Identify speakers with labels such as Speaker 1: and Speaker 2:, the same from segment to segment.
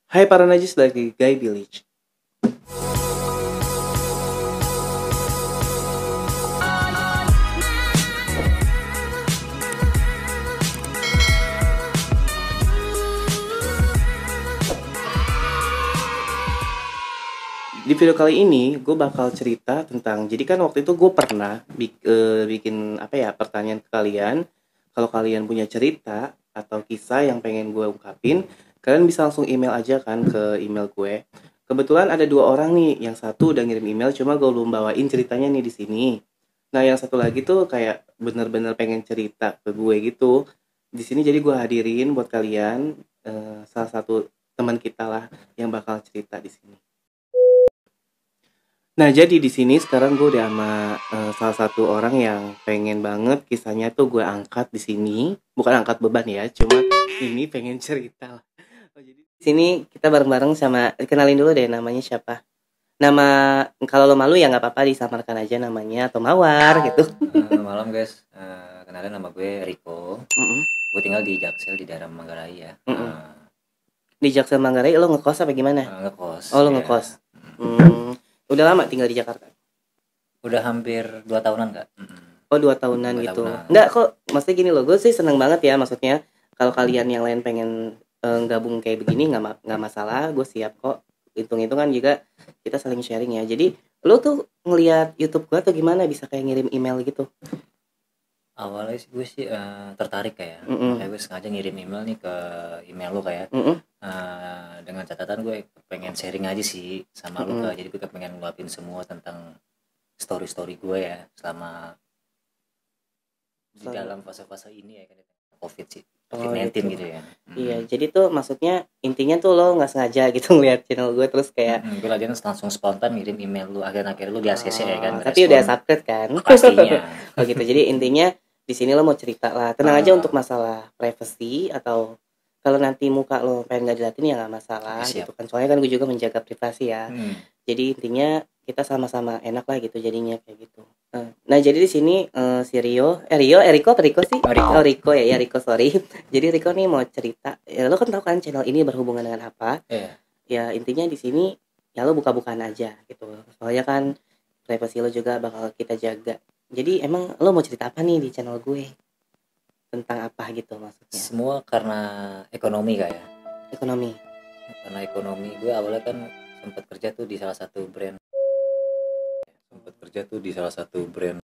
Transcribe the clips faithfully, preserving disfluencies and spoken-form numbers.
Speaker 1: Hai para najis dari Guy Village. Di video kali ini gue bakal cerita tentang, jadi kan waktu itu gue pernah bik- eh, bikin apa ya pertanyaan ke kalian. Kalau kalian punya cerita atau kisah yang pengen gue ungkapin, kalian bisa langsung email aja kan ke email gue. Kebetulan ada dua orang nih, yang satu udah ngirim email, cuma gue belum bawain ceritanya nih di sini. Nah yang satu lagi tuh kayak bener-bener pengen cerita ke gue gitu. Di sini jadi gue hadirin buat kalian, eh, salah satu teman kita lah yang bakal cerita di sini. Nah, jadi di sini sekarang gue udah sama eh, salah satu orang yang pengen banget kisahnya tuh gue angkat di sini. Bukan angkat beban ya, cuma ini pengen cerita lah. Oh, jadi di sini kita bareng-bareng sama, kenalin dulu deh namanya siapa. Nama, kalau lo malu ya nggak apa-apa disamarkan aja namanya atau Mawar gitu.
Speaker 2: Eh, malam guys, Eh, kenalin nama gue Riko.
Speaker 1: Mm-mm,
Speaker 2: Gue tinggal di Jaksel di daerah Manggarai ya.
Speaker 1: mm-mm.
Speaker 2: Eh,
Speaker 1: Di Jaksel Manggarai lo ngekos apa gimana?
Speaker 2: eh, ngekos.
Speaker 1: Oh, lo
Speaker 2: ya.
Speaker 1: ngekos. Hmm, udah lama tinggal di Jakarta?
Speaker 2: Udah hampir dua tahunan kak. Mm-mm.
Speaker 1: Oh, dua tahunan
Speaker 2: Dua
Speaker 1: gitu.
Speaker 2: tahunan.
Speaker 1: Enggak kok, maksudnya gini loh, gue sih seneng banget ya, maksudnya kalau kalian yang lain pengen eh, gabung kayak begini nggak ma- nggak masalah, gue siap kok. Hitung-hitungan juga kita saling sharing ya. Jadi lo tuh ngelihat YouTube gue atau gimana bisa kayak ngirim email gitu?
Speaker 2: Awalnya sih gue sih eh, tertarik kayak.
Speaker 1: Mm-mm.
Speaker 2: Makanya gue sengaja ngirim email nih ke email lo kayak.
Speaker 1: Mm-mm.
Speaker 2: Eh, dengan catatan gue pengen sharing aja sih sama lo
Speaker 1: Mm-mm.
Speaker 2: kak. Jadi gue pengen ngeluapin semua tentang story-story gue ya selama di
Speaker 1: Sorry.
Speaker 2: dalam fase-fase ini ya kan. Covid sih.
Speaker 1: Oh,
Speaker 2: covid sembilan belas
Speaker 1: gitu.
Speaker 2: gitu ya. Mm.
Speaker 1: Iya, jadi tuh maksudnya intinya tuh lo nggak sengaja gitu ngeliat channel gue terus kayak
Speaker 2: Hmm, gue latihan langsung spontan ngirim email lu akhir-akhir lu di A C C ya kan.
Speaker 1: oh, tapi udah
Speaker 2: respon
Speaker 1: subscribe kan?
Speaker 2: pastinya.
Speaker 1: Oh gitu. Jadi intinya di sini lo mau cerita lah. Tenang aja
Speaker 2: Ah.
Speaker 1: untuk masalah privacy atau kalau nanti muka lo pengen nggak diliatin ya nggak masalah
Speaker 2: Oke, siap.
Speaker 1: gitu kan. Soalnya kan gue juga menjaga privasi ya.
Speaker 2: Hmm.
Speaker 1: Jadi intinya kita sama-sama enak lah gitu jadinya kayak gitu. Eh, Nah jadi di sini eh, si Rio, eh Rio, eh Riko, apa Riko sih?
Speaker 2: Oh, Riko.
Speaker 1: Oh Riko ya, ya Riko sorry. Jadi Riko nih mau cerita. Ya, lo kan tahu kan channel ini berhubungan dengan apa?
Speaker 2: Iya.
Speaker 1: Ya intinya di sini ya lo buka-bukaan aja gitu. Soalnya kan privasi lo juga bakal kita jaga. Jadi emang lo mau cerita apa nih di channel gue? Tentang apa gitu maksudnya?
Speaker 2: Semua karena ekonomi kayak.
Speaker 1: Ekonomi.
Speaker 2: Karena ekonomi gue awalnya kan sempat kerja tuh di salah satu brand. Sempat kerja tuh di salah satu brand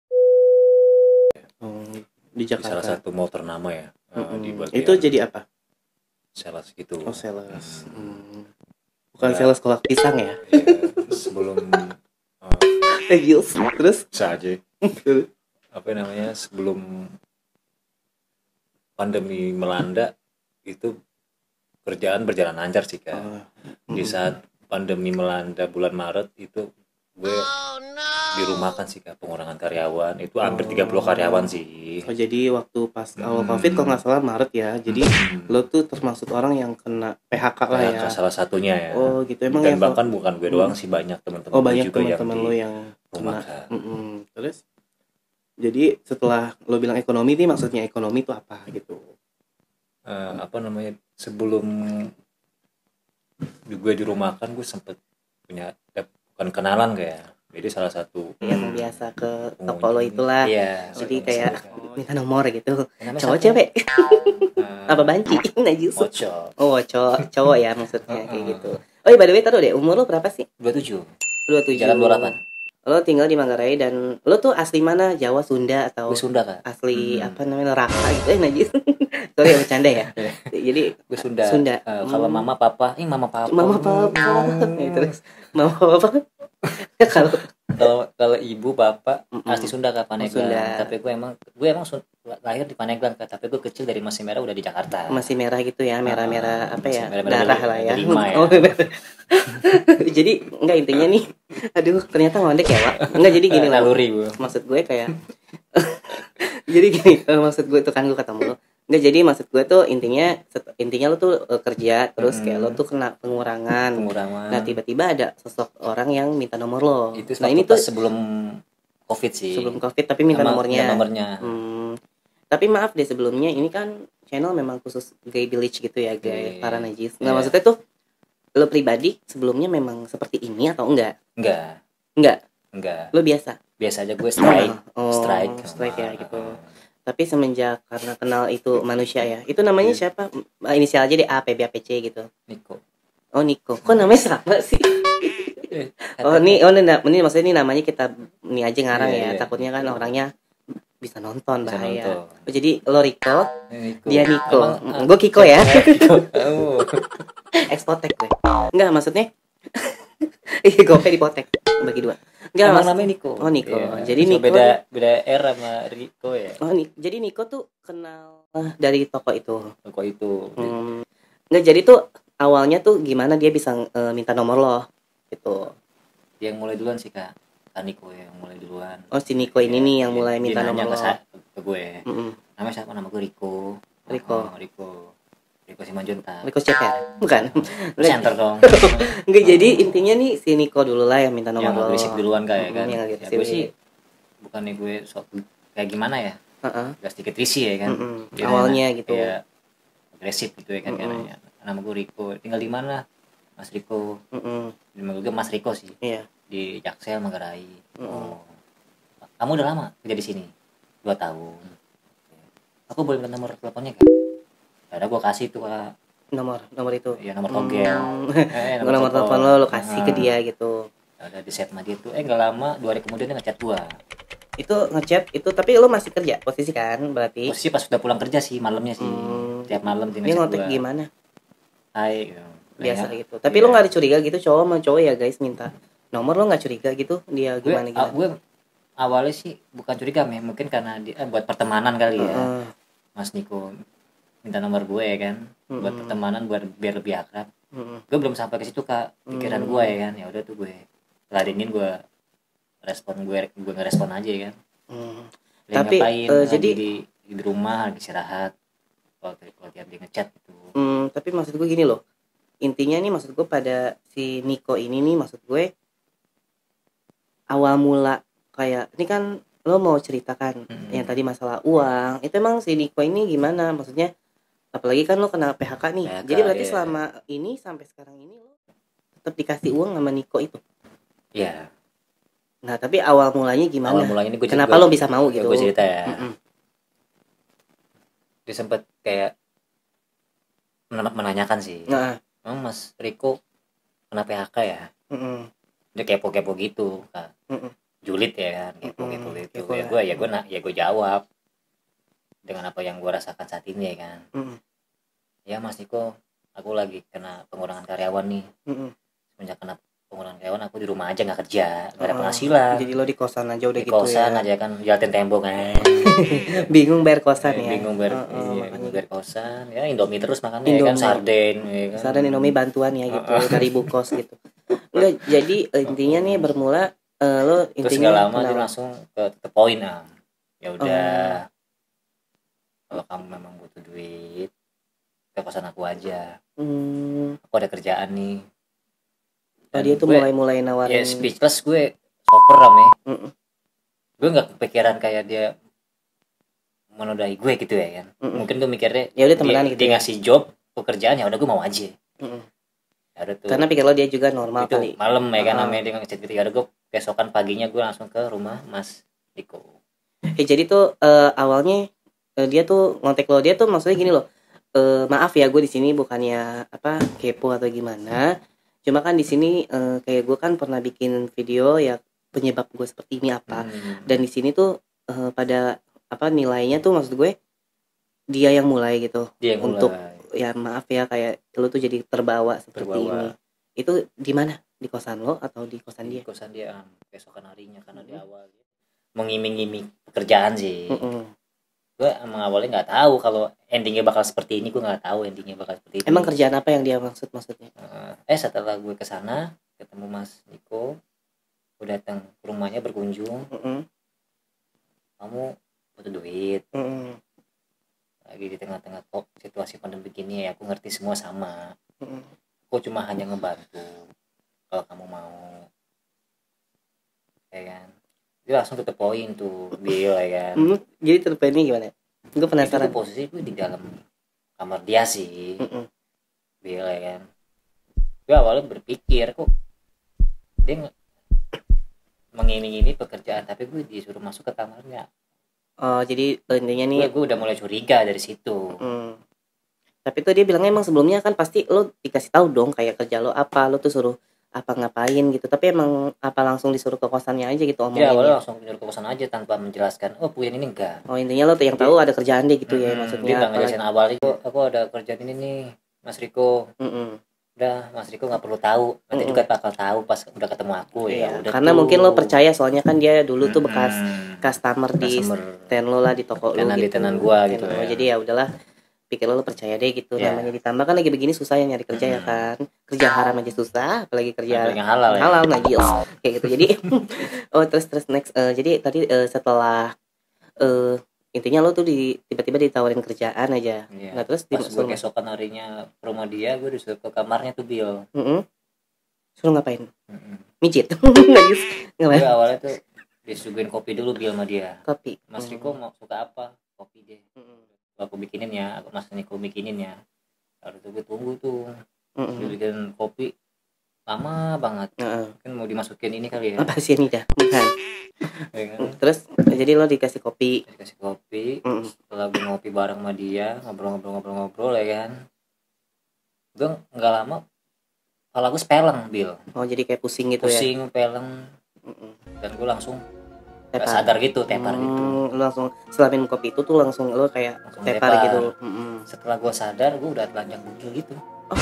Speaker 1: Oh, di
Speaker 2: di salah
Speaker 1: Jakarta.
Speaker 2: satu mall ternama ya. Eh,
Speaker 1: Mm-mm.
Speaker 2: di bagian
Speaker 1: Itu jadi apa?
Speaker 2: sales gitu.
Speaker 1: Oh sales.
Speaker 2: Hmm.
Speaker 1: Hmm. Bukan
Speaker 2: Ya.
Speaker 1: sales kolak pisang ya?
Speaker 2: Ya, sebelum eh,
Speaker 1: Eh Gils. Terus?
Speaker 2: bisa aja. Apa namanya sebelum pandemi melanda itu kerjaan berjalan lancar sih kak.
Speaker 1: Oh,
Speaker 2: Di saat pandemi melanda bulan Maret itu gue dirumahkan sih kak, pengurangan karyawan itu hampir tiga puluh karyawan sih.
Speaker 1: oh, jadi waktu pas awal
Speaker 2: Hmm.
Speaker 1: covid kalau nggak salah Maret ya. Jadi
Speaker 2: Hmm.
Speaker 1: lo tuh termasuk orang yang kena P H K lah ya.
Speaker 2: Kayak salah satunya ya.
Speaker 1: Oh gitu emang
Speaker 2: Dan
Speaker 1: yang
Speaker 2: bahkan bukan gue doang sih, banyak teman-teman
Speaker 1: oh
Speaker 2: gue
Speaker 1: banyak
Speaker 2: juga yang
Speaker 1: teman-teman
Speaker 2: di
Speaker 1: lo yang kena.
Speaker 2: rumahkan.
Speaker 1: Mm-mm. Terus? Jadi setelah lo bilang ekonomi nih maksudnya ekonomi itu apa gitu?
Speaker 2: Eh, apa namanya sebelum gue dirumahkan gue sempet punya eh, bukan kenalan kayak, jadi salah satu
Speaker 1: Yang biasa ke toko
Speaker 2: pengunjung.
Speaker 1: lo itulah.
Speaker 2: Iya,
Speaker 1: Jadi
Speaker 2: sama
Speaker 1: kayak
Speaker 2: sekali.
Speaker 1: minta nomor gitu.
Speaker 2: Namanya
Speaker 1: Cowok
Speaker 2: siapa?
Speaker 1: cewek?
Speaker 2: Eh,
Speaker 1: Apa banci? Najis.
Speaker 2: Moco
Speaker 1: Oh cowok cowok ya maksudnya kayak
Speaker 2: Uh-uh.
Speaker 1: gitu. Oh iya by the way taruh deh umur lo berapa sih?
Speaker 2: dua puluh tujuh
Speaker 1: dua puluh tujuh.
Speaker 2: Jalan dua puluh delapan.
Speaker 1: Lo tinggal di Manggarai dan lo tuh asli mana? Jawa, Sunda atau
Speaker 2: Gue Sunda kak.
Speaker 1: asli
Speaker 2: Hmm.
Speaker 1: apa namanya Neraka gitu ya najis. Sorry ya bercanda ya. Jadi
Speaker 2: Gue Sunda.
Speaker 1: Sunda.
Speaker 2: Eh, kalau
Speaker 1: Hmm.
Speaker 2: mama papa, ini mama papa.
Speaker 1: mama papa.
Speaker 2: Hmm.
Speaker 1: Ya, terus mama papa. Kalau
Speaker 2: Kalau kalau ibu bapak
Speaker 1: Mm-mm.
Speaker 2: asli Sunda kak, Paneglang.
Speaker 1: Sunda.
Speaker 2: Tapi gue emang gue emang Sun- lahir di Paneglang kak. Tapi gue kecil dari Masih Merah udah di Jakarta.
Speaker 1: masih merah gitu ya, merah-merah
Speaker 2: Ah,
Speaker 1: apa
Speaker 2: masih
Speaker 1: ya?
Speaker 2: merah-merah
Speaker 1: Darah
Speaker 2: dari-
Speaker 1: lah ya.
Speaker 2: dari lima ya.
Speaker 1: Oh, jadi enggak intinya nih. Aduh, ternyata ngondek ya, Wak. Enggak jadi gini
Speaker 2: Eh,
Speaker 1: lah.
Speaker 2: naluri gue.
Speaker 1: Maksud gue kayak jadi gini, eh, maksud gue tuh kan gue ketemu lo. Enggak jadi maksud gue tuh intinya set- intinya lo tuh eh, kerja terus kayak lo
Speaker 2: Mm-mm.
Speaker 1: tuh kena pengurangan.
Speaker 2: Pengurangan.
Speaker 1: Nah, tiba-tiba ada sosok orang yang minta nomor lo.
Speaker 2: Itu
Speaker 1: Nah,
Speaker 2: waktu
Speaker 1: ini
Speaker 2: pas
Speaker 1: tuh
Speaker 2: sebelum Covid sih.
Speaker 1: sebelum Covid tapi minta
Speaker 2: Sama-
Speaker 1: nomornya.
Speaker 2: minta nomornya.
Speaker 1: Hmm. Tapi maaf deh sebelumnya ini kan channel memang khusus gay village gitu ya, gay
Speaker 2: Iya.
Speaker 1: para najis. Nggak
Speaker 2: Iya.
Speaker 1: maksudnya tuh lo pribadi sebelumnya memang seperti ini atau enggak?
Speaker 2: Enggak.
Speaker 1: Enggak.
Speaker 2: Enggak.
Speaker 1: Lo biasa.
Speaker 2: Biasa aja gue strike.
Speaker 1: Oh,
Speaker 2: strike.
Speaker 1: strike
Speaker 2: sama,
Speaker 1: ya gitu.
Speaker 2: uh,
Speaker 1: Tapi semenjak karena kenal itu manusia ya. Itu namanya
Speaker 2: Iya.
Speaker 1: siapa? Inisial aja deh A, P, B, A, P, C gitu.
Speaker 2: Niko.
Speaker 1: Oh, Niko. Kok namanya sama sih? Oh, ini oh ini, ini maksudnya ini namanya kita ini aja ngarang
Speaker 2: Iya,
Speaker 1: ya.
Speaker 2: iya.
Speaker 1: Takutnya kan orangnya bisa nonton
Speaker 2: Bisa
Speaker 1: bahaya.
Speaker 2: nonton.
Speaker 1: Oh, jadi lo Riko,
Speaker 2: Niko.
Speaker 1: dia Niko.
Speaker 2: Emang,
Speaker 1: Gue Kiko ya.
Speaker 2: Niko. Oh.
Speaker 1: Expotek gue. Enggak, maksudnya Iya, gope dipotek bagi dua. Enggak,
Speaker 2: Emang
Speaker 1: mas-
Speaker 2: namanya Niko.
Speaker 1: Oh, Niko.
Speaker 2: Iya.
Speaker 1: Jadi
Speaker 2: So,
Speaker 1: Niko
Speaker 2: beda
Speaker 1: tuh-
Speaker 2: beda R sama Riko ya.
Speaker 1: Oh, Ni- jadi Niko tuh kenal ah, dari toko itu.
Speaker 2: Kok itu.
Speaker 1: Hmm. Enggak, jadi tuh awalnya tuh gimana dia bisa eh, minta nomor lo gitu.
Speaker 2: Yang mulai duluan sih Kak. Kak Niko yang mulai duluan.
Speaker 1: Oh, si Niko ini
Speaker 2: Iya,
Speaker 1: nih yang
Speaker 2: iya.
Speaker 1: mulai
Speaker 2: Dia
Speaker 1: minta
Speaker 2: nanya
Speaker 1: nomor
Speaker 2: ke,
Speaker 1: lo.
Speaker 2: sa- ke gue.
Speaker 1: Mm-mm.
Speaker 2: Namanya siapa? Nama gue Riko.
Speaker 1: Riko.
Speaker 2: Oh, Riko. Riko Simanjuntak.
Speaker 1: Niko Ceper. Bukan.
Speaker 2: Lu center dong.
Speaker 1: Enggak, jadi intinya nih si Niko dulu lah yang minta nomor
Speaker 2: Yang
Speaker 1: lo.
Speaker 2: agresif duluan kayak kan.
Speaker 1: Mm, yang
Speaker 2: Ya,
Speaker 1: agresif.
Speaker 2: gue sih bukannya gue sok kayak gimana ya?
Speaker 1: Heeh.
Speaker 2: Gak sedikit risih ya kan.
Speaker 1: Mm-mm.
Speaker 2: Dia
Speaker 1: Awalnya
Speaker 2: nanya,
Speaker 1: gitu.
Speaker 2: ya, agresif gitu ya kan. Dia
Speaker 1: Mm-mm.
Speaker 2: nanya, nama gue Riko. Tinggal di mana? Mas Riko.
Speaker 1: Mm-mm.
Speaker 2: Nama gue Mas Riko sih.
Speaker 1: Iya.
Speaker 2: Di Jaksel Manggarai.
Speaker 1: Mm-mm.
Speaker 2: Oh. Kamu udah lama kerja di sini? Dua tahun. Aku boleh minta nomor teleponnya kan? Ada gue kasih tuh Kak.
Speaker 1: Nomor nomor itu.
Speaker 2: Ya nomor togel.
Speaker 1: Hmm.
Speaker 2: Eh,
Speaker 1: nomor, nomor telepon lo lo kasih ke
Speaker 2: Ah.
Speaker 1: dia gitu.
Speaker 2: Ada di set sama dia tuh. Eh nggak lama dua hari kemudian dia ngechat gua.
Speaker 1: Itu ngechat itu tapi lo masih kerja posisi kan berarti.
Speaker 2: Posisi pas udah pulang kerja sih malamnya sih.
Speaker 1: Hmm.
Speaker 2: Tiap malam dia
Speaker 1: Dia
Speaker 2: ngechat
Speaker 1: ngontek
Speaker 2: gua.
Speaker 1: gimana?
Speaker 2: Hai. gitu.
Speaker 1: Biasa
Speaker 2: Ya.
Speaker 1: gitu. Tapi
Speaker 2: Iya.
Speaker 1: lo nggak ada curiga gitu cowok sama cowok ya guys minta nomor, lo nggak curiga gitu dia
Speaker 2: Gue,
Speaker 1: gimana
Speaker 2: ah,
Speaker 1: gimana?
Speaker 2: gue awalnya sih bukan curiga meh, mungkin karena dia eh, buat pertemanan kali ya.
Speaker 1: Heeh.
Speaker 2: Mas Niko minta nomor gue ya kan. Buat
Speaker 1: Mm-mm.
Speaker 2: pertemanan buat biar lebih akrab.
Speaker 1: Heeh.
Speaker 2: Gue belum sampai ke situ Kak. Pikiran
Speaker 1: Hmm.
Speaker 2: gue ya kan. Ya udah tuh gue ladenin gue respon gue gue ngerespon aja ya kan.
Speaker 1: Hmm.
Speaker 2: Lagi
Speaker 1: Tapi,
Speaker 2: ngapain,
Speaker 1: eh,
Speaker 2: lagi
Speaker 1: jadi-
Speaker 2: di, di rumah lagi istirahat kalau kalau tiap dia ngechat gitu.
Speaker 1: Hmm, tapi maksud gue gini loh. Intinya nih maksud gue pada si Niko ini nih maksud gue awal mula kayak ini kan lo mau ceritakan
Speaker 2: Mm-mm.
Speaker 1: yang tadi masalah uang itu emang si Niko ini gimana maksudnya apalagi kan lo kena P H K nih
Speaker 2: P H K,
Speaker 1: jadi berarti
Speaker 2: iya.
Speaker 1: selama ini sampai sekarang ini lo tetap dikasih uang sama Niko itu.
Speaker 2: Iya.
Speaker 1: Nah tapi awal mulanya gimana?
Speaker 2: Awal mulanya ini gue
Speaker 1: Kenapa lo bisa mau gitu?
Speaker 2: Gue cerita ya.
Speaker 1: Mm-mm.
Speaker 2: Dia sempat kayak men- menanyakan sih.
Speaker 1: Nah,
Speaker 2: Emang Mas Riko kena P H K ya?
Speaker 1: mm-mm.
Speaker 2: Dia kepo-kepo gitu, Kak.
Speaker 1: Mm-mm.
Speaker 2: Julid ya kan, kepo-kepo
Speaker 1: Mm-mm,
Speaker 2: gitu.
Speaker 1: kepo
Speaker 2: Ya
Speaker 1: lah.
Speaker 2: gue ya gue nak ya gue jawab dengan apa yang gue rasakan saat ini ya kan.
Speaker 1: Mm-mm.
Speaker 2: Ya Mas Riko, aku lagi kena pengurangan karyawan nih.
Speaker 1: Mm-mm.
Speaker 2: Semenjak kena pengurangan karyawan aku di rumah aja nggak kerja, nggak ada
Speaker 1: Oh,
Speaker 2: penghasilan.
Speaker 1: Jadi lo di kosan aja udah
Speaker 2: Di
Speaker 1: gitu
Speaker 2: kosan
Speaker 1: ya.
Speaker 2: aja kan jalatin tembok kan.
Speaker 1: Bingung bayar kosan ya.
Speaker 2: bingung bayar,
Speaker 1: Oh, oh,
Speaker 2: iya,
Speaker 1: makanya
Speaker 2: bingung bayar kosan ya Indomie terus makannya ya kan
Speaker 1: Indomie.
Speaker 2: sarden ya kan.
Speaker 1: Sarden Indomie bantuan ya gitu
Speaker 2: Oh, oh.
Speaker 1: dari bukos gitu. Enggak, jadi eh, intinya nih bermula eh, lo
Speaker 2: Terus
Speaker 1: intinya
Speaker 2: nggak lama dia
Speaker 1: kenal-
Speaker 2: langsung ke the point ah. Ya udah.
Speaker 1: Oh.
Speaker 2: Kalau kamu memang butuh duit ke kosan aku aja.
Speaker 1: Hmm,
Speaker 2: Aku ada kerjaan nih.
Speaker 1: oh,
Speaker 2: Dan
Speaker 1: dia tuh
Speaker 2: gue-
Speaker 1: mulai-mulai nawarin.
Speaker 2: ya speechless gue soper ram ya.
Speaker 1: Mm-mm.
Speaker 2: Gue nggak kepikiran kayak dia menodai gue gitu ya kan.
Speaker 1: Mm-mm.
Speaker 2: Mungkin gue mikirnya
Speaker 1: Ya udah
Speaker 2: dia,
Speaker 1: temenan gitu
Speaker 2: dia
Speaker 1: ya.
Speaker 2: ngasih job pekerjaan ya udah gue mau aja.
Speaker 1: Mm-mm.
Speaker 2: Ya udah tuh.
Speaker 1: Karena pikir lo dia juga normal
Speaker 2: itu
Speaker 1: kali.
Speaker 2: malam ya kan
Speaker 1: Uh-uh.
Speaker 2: namanya dia ngechat gitu ya udah gue keesokan paginya gue langsung ke rumah Mas Riko.
Speaker 1: Eh, jadi tuh eh, awalnya eh, dia tuh ngontek lo, dia tuh maksudnya gini loh. Eh, maaf ya gue di sini bukannya apa kepo atau gimana. Cuma kan di sini eh, kayak gue kan pernah bikin video ya penyebab gue seperti ini apa.
Speaker 2: Hmm.
Speaker 1: Dan di sini tuh eh, pada apa nilainya tuh maksud gue dia yang mulai gitu.
Speaker 2: dia yang
Speaker 1: untuk
Speaker 2: mulai.
Speaker 1: Ya maaf ya kayak lo tuh jadi terbawa seperti
Speaker 2: Terbawa.
Speaker 1: ini. Itu di mana? Di kosan lo atau di kosan
Speaker 2: di
Speaker 1: dia?
Speaker 2: kosan dia ah, keesokan harinya karena di
Speaker 1: Hmm.
Speaker 2: awal dia mengiming-iming pekerjaan sih.
Speaker 1: Mm-mm.
Speaker 2: Gue emang awalnya nggak tahu kalau endingnya bakal seperti ini. Gue nggak tahu endingnya bakal seperti ini.
Speaker 1: Emang kerjaan apa yang dia maksud maksudnya?
Speaker 2: eh setelah gue kesana ketemu Mas Niko, gue datang ke rumahnya berkunjung.
Speaker 1: Mm-mm.
Speaker 2: Kamu butuh duit
Speaker 1: Mm-mm.
Speaker 2: lagi di tengah-tengah kok situasi pandemi begini ya, aku ngerti semua sama.
Speaker 1: Mm-mm.
Speaker 2: Aku cuma hanya ngebantu kalau kamu mau, ya kan. Dia langsung ke the point tuh deal ya kan.
Speaker 1: Hmm, jadi terpennya gimana? Gue
Speaker 2: Itu
Speaker 1: penasaran.
Speaker 2: tuh posisi gue di dalam kamar dia sih,
Speaker 1: Mm-mm.
Speaker 2: deal ya kan. gue awalnya berpikir kok dia nge- mengiming-iming pekerjaan, tapi gue disuruh masuk ke kamarnya.
Speaker 1: Oh jadi intinya nih.
Speaker 2: Gue gue udah mulai curiga dari situ.
Speaker 1: Hmm. Tapi tuh dia bilangnya emang sebelumnya kan pasti lo dikasih tahu dong kayak kerja lo apa, lo tuh suruh apa ngapain gitu. Tapi emang apa langsung disuruh ke kosannya aja gitu
Speaker 2: Dia awalnya
Speaker 1: omonginnya.
Speaker 2: langsung nyuruh ke kosan aja tanpa menjelaskan, oh Puyan ini enggak.
Speaker 1: Oh intinya lo tuh yang tahu ada kerjaan deh gitu ya
Speaker 2: Mm-mm,
Speaker 1: maksudnya.
Speaker 2: dia nggak
Speaker 1: Apalagi.
Speaker 2: ngejelasin awalnya kok aku ada kerjaan ini nih Mas Riko.
Speaker 1: Mm-mm.
Speaker 2: Udah Mas Riko nggak perlu tahu, nanti
Speaker 1: Mm-mm.
Speaker 2: juga bakal tahu pas udah ketemu aku.
Speaker 1: Iya,
Speaker 2: Ya udah
Speaker 1: karena
Speaker 2: tuh.
Speaker 1: mungkin lo percaya soalnya kan dia dulu tuh bekas
Speaker 2: Mm-mm.
Speaker 1: customer di
Speaker 2: Customer.
Speaker 1: stand lo lah di toko lo
Speaker 2: Tenan di
Speaker 1: gitu.
Speaker 2: tenan gua gitu
Speaker 1: Oh,
Speaker 2: ya.
Speaker 1: jadi ya udahlah pikir lo, lo percaya deh gitu.
Speaker 2: Ya.
Speaker 1: Namanya ditambah kan lagi begini susah ya nyari kerja ya
Speaker 2: Mm-mm.
Speaker 1: kan. Kerja haram aja susah, apalagi kerja
Speaker 2: Apalagi yang halal ya.
Speaker 1: halal najis kayak gitu. Jadi oh terus terus next eh, jadi tadi eh, setelah eh, intinya lo tuh di tiba-tiba ditawarin kerjaan aja.
Speaker 2: Iya.
Speaker 1: Nah terus
Speaker 2: Pas gue
Speaker 1: disuruh
Speaker 2: keesokan harinya ke rumah dia, gue disuruh ke kamarnya tuh Bill.
Speaker 1: Mm-mm. Suruh ngapain?
Speaker 2: Mm-mm.
Speaker 1: Mijit. Najis.
Speaker 2: Gue
Speaker 1: Ngapain?
Speaker 2: awalnya tuh disuguhin kopi dulu Bill sama dia.
Speaker 1: Kopi.
Speaker 2: Mas Riko mau suka apa? Kopi deh.
Speaker 1: Mm-mm.
Speaker 2: Aku bikinin ya, aku Mas Niko bikinin ya. Lalu tuh gue tunggu tuh,
Speaker 1: Mm-mm.
Speaker 2: dia bikin kopi lama banget.
Speaker 1: Heeh.
Speaker 2: Kan mau dimasukin ini kali ya.
Speaker 1: Apa sih ini dah? Bukan.
Speaker 2: Ya kan?
Speaker 1: Terus jadi lo dikasih kopi.
Speaker 2: Dikasih kopi,
Speaker 1: Mm-mm.
Speaker 2: setelah gue ngopi bareng sama dia, ngobrol-ngobrol-ngobrol-ngobrol ya kan. Gue nggak lama, kepala gue sepeleng Bill.
Speaker 1: Oh jadi kayak pusing gitu ya?
Speaker 2: Pusing, peleng,
Speaker 1: Mm-mm.
Speaker 2: dan gue langsung nggak
Speaker 1: Tepar.
Speaker 2: sadar gitu, tepar
Speaker 1: Hmm,
Speaker 2: gitu.
Speaker 1: lo langsung setelah minum kopi itu tuh langsung lo kayak
Speaker 2: Langsung
Speaker 1: tepar,
Speaker 2: tepar.
Speaker 1: gitu. Mm-mm.
Speaker 2: Setelah gue sadar, gue udah telanjang bugil gitu.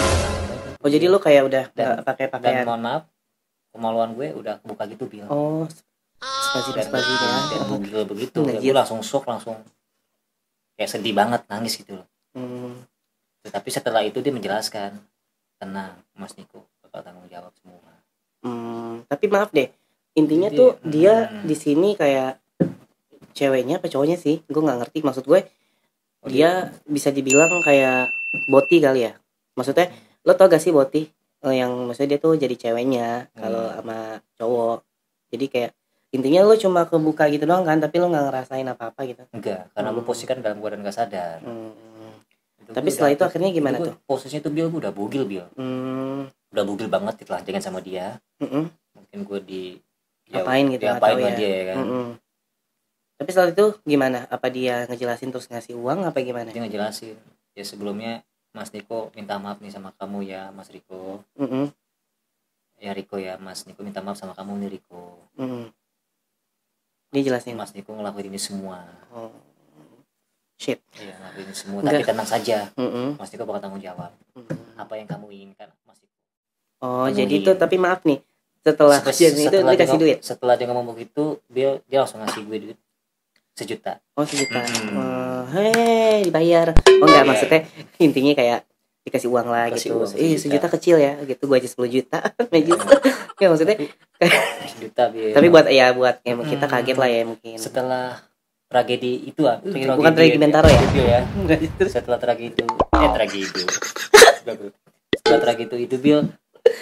Speaker 1: Oh jadi lo kayak udah
Speaker 2: Dan-
Speaker 1: nggak pakai
Speaker 2: Dan
Speaker 1: pakaian?
Speaker 2: mohon maaf, kemaluan gue udah kebuka gitu Bill.
Speaker 1: Oh spasi
Speaker 2: dan,
Speaker 1: spasi ya.
Speaker 2: dan bugil begitu.
Speaker 1: Najis.
Speaker 2: Gue langsung shock, langsung kayak sedih banget, nangis gitu loh.
Speaker 1: Hmm.
Speaker 2: Tetapi setelah itu dia menjelaskan, tenang Mas Niko, bakal tanggung jawab semua.
Speaker 1: Hmm. Tapi maaf deh, intinya
Speaker 2: Jadi,
Speaker 1: tuh dia
Speaker 2: hmm.
Speaker 1: di sini kayak ceweknya apa cowoknya sih? Gue nggak ngerti. Maksud gue
Speaker 2: Oh,
Speaker 1: dia bisa dibilang kayak boti kali ya? Maksudnya lo tau gak sih boti? Eh, yang maksudnya dia tuh jadi ceweknya kalau
Speaker 2: Hmm.
Speaker 1: sama cowok. Jadi kayak intinya lo cuma kebuka gitu doang kan, tapi lo nggak ngerasain apa-apa gitu.
Speaker 2: enggak, karena gue
Speaker 1: Hmm.
Speaker 2: posisi kan dalam keadaan gak sadar.
Speaker 1: Hmm.
Speaker 2: Itu
Speaker 1: Tapi
Speaker 2: gua
Speaker 1: setelah
Speaker 2: udah-
Speaker 1: itu akhirnya gimana
Speaker 2: itu
Speaker 1: tuh?
Speaker 2: gua- posisinya tuh Bil, gue udah bugil Bil,
Speaker 1: Hmm.
Speaker 2: udah bugil banget ditelanjangin sama dia.
Speaker 1: Mm-mm.
Speaker 2: Mungkin gue di
Speaker 1: Apain gitu, nggak
Speaker 2: diapain
Speaker 1: tahu
Speaker 2: sama
Speaker 1: ya.
Speaker 2: dia ya kan.
Speaker 1: Mm-mm. Tapi setelah itu gimana? Apa dia ngejelasin terus ngasih uang apa gimana?
Speaker 2: Dia ngejelasin, ya sebelumnya Mas Niko minta maaf nih sama kamu ya Mas Riko.
Speaker 1: Mm-mm.
Speaker 2: Ya Riko ya, Mas Niko minta maaf sama kamu nih Riko.
Speaker 1: Mm-mm. Dia jelasin.
Speaker 2: Mas Niko ngelakuin ini semua.
Speaker 1: Oh. Shit.
Speaker 2: Iya, ngelakuin ini semua.
Speaker 1: Enggak.
Speaker 2: Tapi tenang saja,
Speaker 1: Mm-mm.
Speaker 2: Mas Niko bakal tanggung jawab.
Speaker 1: Mm.
Speaker 2: Apa yang kamu inginkan, Mas Niko.
Speaker 1: Oh
Speaker 2: Penuhin.
Speaker 1: jadi itu tapi maaf nih setelah
Speaker 2: Setelah-
Speaker 1: kejadian itu
Speaker 2: setelah
Speaker 1: dia kasih
Speaker 2: ngom-
Speaker 1: duit.
Speaker 2: Setelah dia ngomong begitu, dia dia langsung ngasih gue duit sejuta.
Speaker 1: Oh sejuta.
Speaker 2: Mm-mm.
Speaker 1: Oh, hei dibayar. Oh enggak
Speaker 2: Iya.
Speaker 1: maksudnya intinya kayak dikasih uang lah
Speaker 2: Kasih
Speaker 1: gitu.
Speaker 2: uang
Speaker 1: Ih sejuta
Speaker 2: sejuta.
Speaker 1: kecil ya gitu. Gue aja sepuluh juta. Najis. Ya maksudnya.
Speaker 2: Sejuta Bil.
Speaker 1: Tapi buat ya buat ya kita
Speaker 2: Mm.
Speaker 1: kaget lah ya mungkin.
Speaker 2: setelah tragedi itu ah,
Speaker 1: Tragedi- bukan tragedi Bintaro ya?
Speaker 2: Bil ya. Setelah tragedi itu, eh tragedi. Setelah tragedi itu Bil,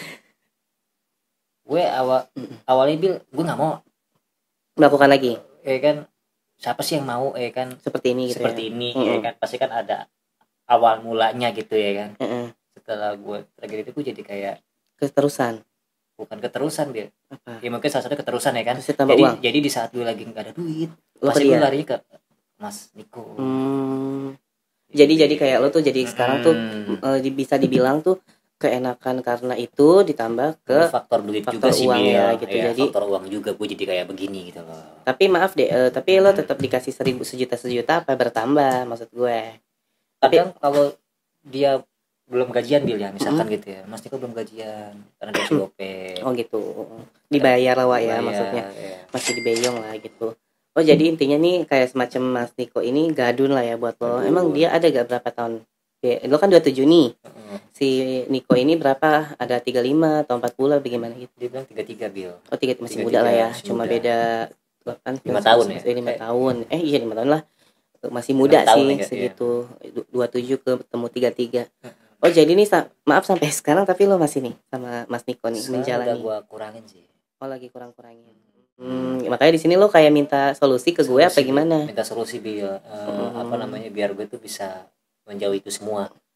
Speaker 2: gue awal awalnya Bil, gue nggak mau,
Speaker 1: Melakukan lagi
Speaker 2: eh kan siapa sih yang mau, eh kan
Speaker 1: seperti ini gitu
Speaker 2: seperti
Speaker 1: ya.
Speaker 2: ini,
Speaker 1: Mm-mm.
Speaker 2: ya kan pasti kan ada awal mulanya gitu ya kan.
Speaker 1: Heeh.
Speaker 2: Setelah gue tragedi itu gue jadi kayak
Speaker 1: Keterusan
Speaker 2: bukan keterusan Bil,
Speaker 1: apa?
Speaker 2: ya mungkin salah satu keterusan ya kan.
Speaker 1: Terus ditambah
Speaker 2: Jadi
Speaker 1: uang.
Speaker 2: jadi di saat gue lagi nggak ada duit,
Speaker 1: Lo ke
Speaker 2: pasti gue
Speaker 1: dia.
Speaker 2: larinya ke Mas Niko.
Speaker 1: Hmm. Jadi jadi kayak lo tuh jadi sekarang tuh
Speaker 2: Mm-mm.
Speaker 1: eh, di- bisa dibilang tuh keenakan karena itu ditambah ke
Speaker 2: faktor duit
Speaker 1: faktor
Speaker 2: juga sih
Speaker 1: uang
Speaker 2: Bil.
Speaker 1: ya, gitu.
Speaker 2: Ya,
Speaker 1: Jadi-
Speaker 2: faktor uang juga gue jadi kayak begini gitu loh.
Speaker 1: tapi maaf deh eh, tapi lo tetap dikasih seribu sejuta sejuta apa bertambah maksud gue. Tapi-
Speaker 2: Kadang kalau dia belum gajian Bil ya misalkan gitu ya, Mas Niko belum gajian karena dia C O P.
Speaker 1: Oh gitu dibayar lah Wak, ya
Speaker 2: Bayar,
Speaker 1: maksudnya
Speaker 2: ya.
Speaker 1: masih dibeyong lah gitu. Oh jadi intinya nih kayak semacam Mas Niko ini gadun lah ya buat lo.
Speaker 2: Gadun.
Speaker 1: Emang dia ada gak berapa tahun? Ya, lo kan dua puluh tujuh nih.
Speaker 2: Heeh.
Speaker 1: Si Niko ini berapa? Ada tiga puluh lima atau empat puluh bagaimana gitu?
Speaker 2: Dia bilang tiga tiga Bil.
Speaker 1: Oh tiga masih
Speaker 2: tiga puluh
Speaker 1: muda
Speaker 2: tiga,
Speaker 1: lah ya.
Speaker 2: masih
Speaker 1: Cuma
Speaker 2: muda.
Speaker 1: beda delapan
Speaker 2: Lima tahun ya?
Speaker 1: Eh, lima
Speaker 2: Eh.
Speaker 1: tahun. Eh iya lima tahun lah. Masih muda
Speaker 2: Enam tahun
Speaker 1: sih
Speaker 2: ya, iya.
Speaker 1: segitu. dua puluh tujuh ke ketemu tiga puluh tiga. Oh jadi nih sa- maaf sampai sekarang tapi lo masih nih sama Mas Niko nih
Speaker 2: Sekarang udah
Speaker 1: menjalani.
Speaker 2: gue kurangin sih.
Speaker 1: Oh lagi kurang-kurangin. Hmm, makanya di sini lo kayak minta solusi ke gue apa
Speaker 2: Solusi,
Speaker 1: gimana?
Speaker 2: Minta solusi Bil. Eh,
Speaker 1: Hmm.
Speaker 2: apa namanya biar gue tuh bisa menjauh itu semua.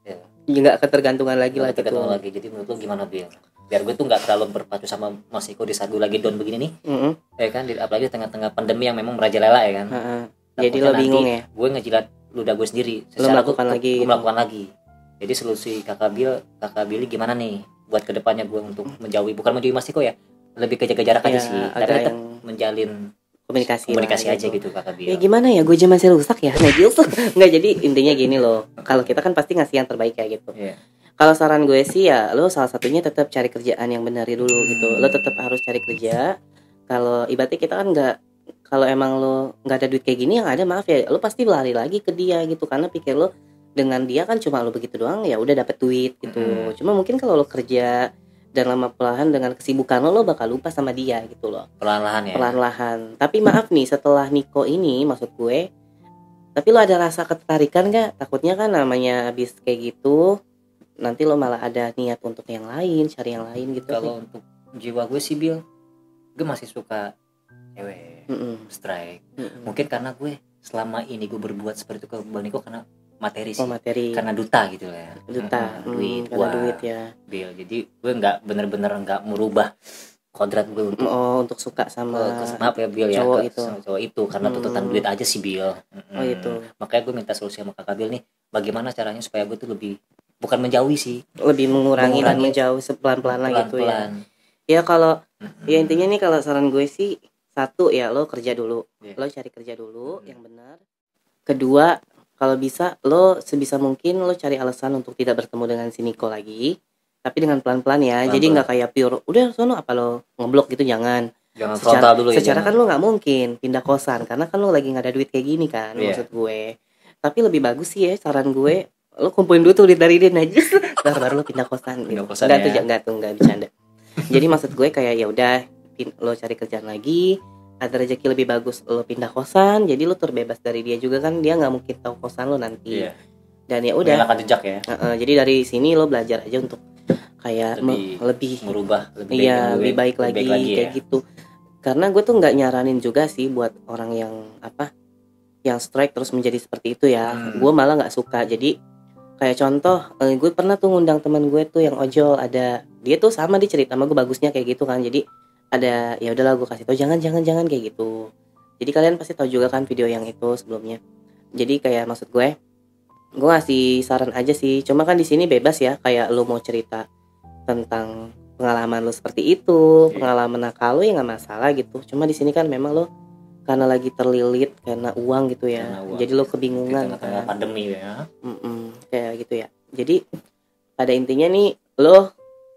Speaker 2: Ya.
Speaker 3: nggak ketergantungan lagi lah
Speaker 2: Nggak
Speaker 3: gitu.
Speaker 2: tergantung lagi. Jadi menurut lo gimana Bil? Biar gue tuh nggak terlalu berpacu sama Mas Iko di saat gue lagi down begini nih.
Speaker 3: Mm-mm.
Speaker 2: Ya kan, di- apalagi di tengah-tengah pandemi yang memang merajalela ya kan.
Speaker 3: Ha-ha. Jadi
Speaker 2: Takutnya
Speaker 3: lo
Speaker 2: nanti
Speaker 3: bingung ya.
Speaker 2: gue ngejilat ludah gue sendiri.
Speaker 3: Lo
Speaker 2: Secara
Speaker 3: melakukan
Speaker 2: gue,
Speaker 3: lagi
Speaker 2: gue
Speaker 3: gitu.
Speaker 2: melakukan lagi. Jadi solusi kakak Bil, kakak Billy gimana nih buat kedepannya gue untuk menjauhi, bukan menjauhi Mas Iko ya, lebih ke jaga jarak
Speaker 3: Ya,
Speaker 2: aja sih. Tapi
Speaker 3: agak
Speaker 2: tetap
Speaker 3: yang
Speaker 2: menjalin
Speaker 3: komunikasi,
Speaker 2: komunikasi
Speaker 3: lah,
Speaker 2: aja gitu kakak Bil.
Speaker 3: Ya gimana ya, gue aja masih rusak ya. Nah gitu. Nggak, jadi intinya gini loh. Kalau kita kan pasti ngasih yang terbaik kayak gitu.
Speaker 2: Iya.
Speaker 3: Kalau saran gue sih ya lo salah satunya tetap cari kerjaan yang benar dulu gitu. Lo tetap harus cari kerja. Kalau ibaratnya kita kan nggak, kalau emang lo nggak ada duit kayak gini, yang ada maaf ya, lo pasti lari lagi ke dia gitu, karena pikir lo dengan dia kan cuma lo begitu doang ya udah dapet duit gitu.
Speaker 2: Mm.
Speaker 3: Cuma mungkin kalau lo kerja dan lama perlahan dengan kesibukan lo, lo bakal lupa sama dia gitu loh.
Speaker 2: Perlahan-lahan ya.
Speaker 3: Perlahan-lahan. Tapi maaf nih, setelah Niko ini, maksud gue, tapi lo ada rasa ketertarikan gak? Takutnya kan namanya habis kayak gitu, nanti lo malah ada niat untuk yang lain, cari yang lain gitu.
Speaker 2: Kalau untuk jiwa gue sih Bil, gue masih suka cewek,
Speaker 3: Mm-mm.
Speaker 2: strike.
Speaker 3: Mm-mm.
Speaker 2: Mungkin karena gue selama ini gue berbuat seperti itu ke Bang Niko karena materi sih.
Speaker 3: Oh materi.
Speaker 2: Karena duta gitu ya.
Speaker 3: Duta.
Speaker 2: Mm-mm, duit,
Speaker 3: Hmm, karena
Speaker 2: wah,
Speaker 3: duit ya.
Speaker 2: Bil. Jadi gue nggak bener-bener nggak merubah kodrat gue untuk
Speaker 3: Oh untuk suka sama
Speaker 2: ke, ke- maaf ya Bil ya,
Speaker 3: cowok
Speaker 2: ke-
Speaker 3: itu.
Speaker 2: sama cowok itu karena
Speaker 3: Hmm.
Speaker 2: tuntutan duit aja sih Bil. Mm-mm.
Speaker 3: Oh itu.
Speaker 2: Makanya gue minta solusi sama kakak Bil nih, bagaimana caranya supaya gue tuh lebih, bukan menjauhi sih,
Speaker 3: Lebih mengurangi, dan
Speaker 2: Mengurangi.
Speaker 3: menjauh pelan-pelan lah gitu ya.
Speaker 2: pelan-pelan.
Speaker 3: Ya kalau
Speaker 2: Mm-mm.
Speaker 3: ya intinya nih, kalau saran gue sih, satu ya lo kerja dulu.
Speaker 2: Iya.
Speaker 3: Lo cari kerja dulu
Speaker 2: Hmm.
Speaker 3: yang benar. Kedua, kalau bisa lo sebisa mungkin lo cari alasan untuk tidak bertemu dengan si Niko lagi, tapi dengan pelan-pelan ya. Jadi
Speaker 2: Pelan-pelan.
Speaker 3: nggak kayak pure udah sono apa lo ngeblok gitu, jangan.
Speaker 2: Jangan
Speaker 3: Secara,
Speaker 2: frontal dulu ya.
Speaker 3: secara
Speaker 2: jangan.
Speaker 3: kan lo nggak mungkin pindah kosan karena kan lo lagi nggak ada duit kayak gini kan,
Speaker 2: Iya.
Speaker 3: maksud gue. Tapi lebih bagus sih ya, saran gue lo kumpulin dulu tuh duit dari dia aja, baru baru lo pindah kosan.
Speaker 2: Pindah
Speaker 3: gitu.
Speaker 2: kosan
Speaker 3: Nggak
Speaker 2: ya.
Speaker 3: tuh, nggak tuh, nggak bercanda. Jadi maksud gue kayak ya udah, pin- lo cari kerjaan lagi, ada rezeki lebih bagus lo pindah kosan, jadi lo terbebas dari dia juga kan, dia nggak mungkin tahu kosan lo nanti.
Speaker 2: Iya.
Speaker 3: Dan ya udah,
Speaker 2: Menghilangkan jejak ya.
Speaker 3: uh-uh, jadi dari sini lo belajar aja untuk kayak me-
Speaker 2: Lebih
Speaker 3: lebih
Speaker 2: merubah lebih baik,
Speaker 3: iya lebih baik lagi, kayak
Speaker 2: ya.
Speaker 3: gitu. Karena gue tuh nggak nyaranin juga sih buat orang yang apa, yang strike terus menjadi seperti itu ya.
Speaker 2: Hmm.
Speaker 3: Gue malah nggak suka. Jadi kayak contoh, eh, gue pernah tuh ngundang teman gue tuh yang ojol, ada dia tuh sama, dia cerita sama gue bagusnya kayak gitu kan. Jadi ada, ya udahlah gue kasih tau jangan jangan jangan kayak gitu. Jadi kalian pasti tahu juga kan video yang itu sebelumnya. Jadi kayak maksud gue, gue ngasih saran aja sih. Cuma kan di sini bebas ya, kayak lo mau cerita tentang pengalaman lo seperti itu,
Speaker 2: Iya.
Speaker 3: pengalaman nakal lo ya nggak masalah gitu. Cuma di sini kan memang lo karena lagi terlilit karena uang gitu ya.
Speaker 2: Karena uang.
Speaker 3: Jadi lo
Speaker 2: Di
Speaker 3: kebingungan
Speaker 2: tengah-tengah
Speaker 3: kan.
Speaker 2: pandemi ya.
Speaker 3: Mm-mm, kayak gitu ya. Jadi pada intinya nih, lo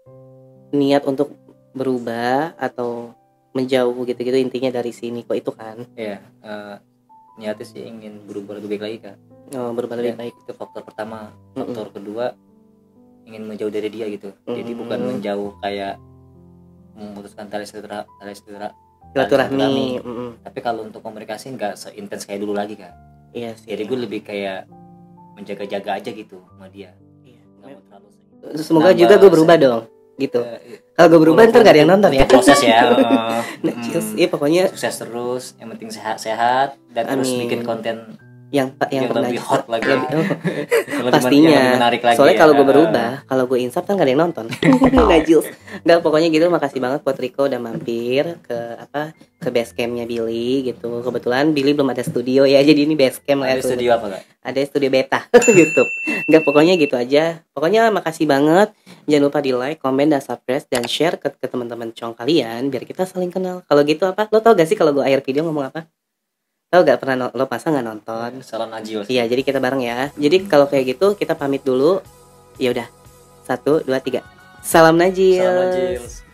Speaker 3: niat untuk berubah atau menjauh gitu-gitu, intinya dari sini kok itu kan.
Speaker 2: Iya, eh, niatnya sih ingin berubah lebih baik lagi Kak.
Speaker 3: Oh, berubah lebih
Speaker 2: Ya,
Speaker 3: baik.
Speaker 2: itu faktor pertama.
Speaker 3: Mm-mm.
Speaker 2: Faktor kedua, ingin menjauh dari dia gitu. Jadi
Speaker 3: Mm.
Speaker 2: bukan menjauh kayak memutuskan tali silaturahmi, tali silaturahmi.
Speaker 3: Silaturahmi. Mm-mm.
Speaker 2: Tapi kalau untuk komunikasi nggak seintens kayak dulu lagi Kak.
Speaker 3: Iya sih.
Speaker 2: Jadi gue lebih kayak menjaga-jaga aja gitu sama dia.
Speaker 3: Iya.
Speaker 2: Nggak mau terlalu sering.
Speaker 3: Semoga
Speaker 2: Nambah
Speaker 3: juga gue berubah
Speaker 2: saya-
Speaker 3: dong gitu.
Speaker 2: Eh,
Speaker 3: Kalau gue berubah ntar gak ada yang nonton ya.
Speaker 2: Itu proses ya. eh,
Speaker 3: Nah,
Speaker 2: mm,
Speaker 3: cheers. Iya pokoknya
Speaker 2: sukses terus, yang penting sehat-sehat dan terus
Speaker 3: Amin.
Speaker 2: bikin konten
Speaker 3: yang yang,
Speaker 2: yang
Speaker 3: pernah
Speaker 2: lebih hot lagi.
Speaker 3: lebih- oh,
Speaker 2: yang lebih,
Speaker 3: pastinya.
Speaker 2: yang lebih menarik lagi.
Speaker 3: Soalnya
Speaker 2: ya.
Speaker 3: kalau gue berubah, kalau gue insap kan gak ada yang nonton. Najis. Nggak, pokoknya gitu. Makasih banget buat Riko udah mampir ke apa ke base campnya Billy gitu. Kebetulan Billy belum ada studio ya, jadi ini base camp lah
Speaker 2: Ada
Speaker 3: ya.
Speaker 2: studio apa Kak?
Speaker 3: Ada studio beta gitu. Nggak, pokoknya gitu aja. Pokoknya makasih banget. Jangan lupa di like, komen, dan subscribe, dan share ke, ke teman-teman cong kalian biar kita saling kenal. Kalau gitu apa? Lo tau gak sih kalau gue akhir video ngomong apa? Tau gak, pernah no- lo masa nggak nonton?
Speaker 2: Salam Najil.
Speaker 3: Iya, jadi kita bareng ya. Jadi kalau kayak gitu kita pamit dulu. Ya udah. Satu, dua, tiga. Salam Najil.
Speaker 2: Salam Najil.